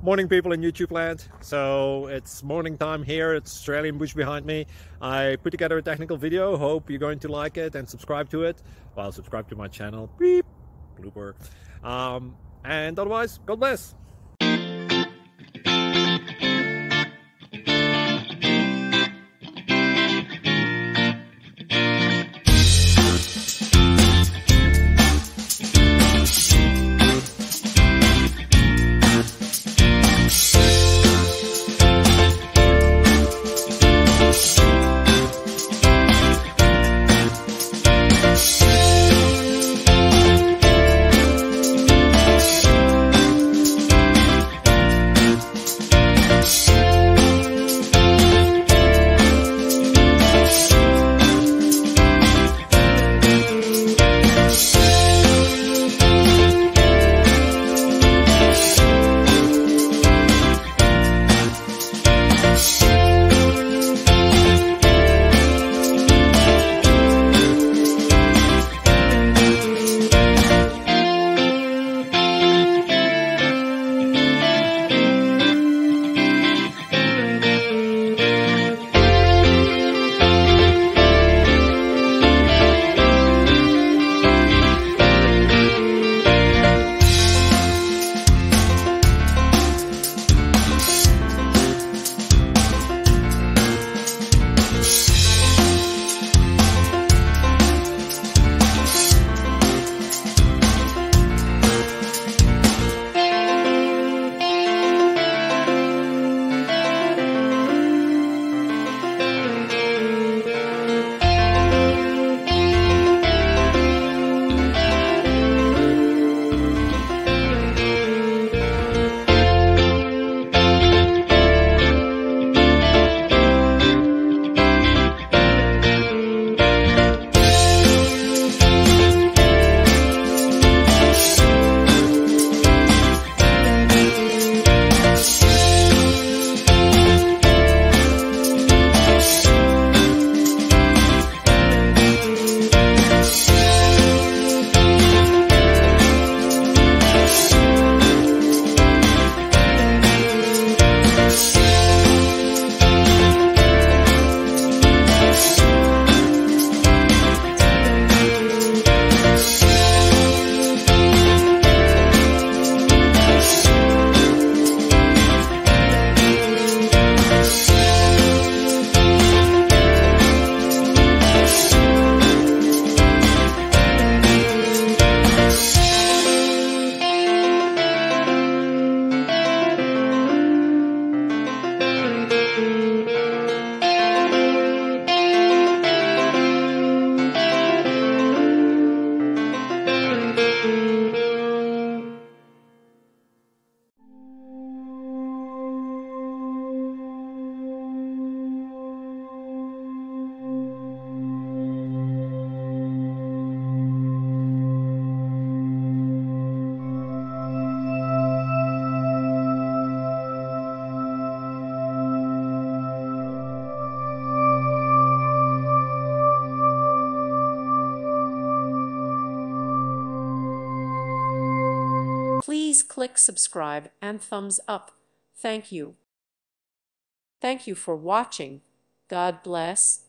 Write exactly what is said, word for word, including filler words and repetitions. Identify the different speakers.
Speaker 1: Morning, people in YouTube land. So it's morning time here. It's Australian bush behind me. I put together a technical video. Hope you're going to like it and subscribe to it. Well, subscribe to my channel. Beep. Blooper. Um, and otherwise, God bless.
Speaker 2: Please click subscribe and thumbs up. Thank you. Thank you for watching. God bless.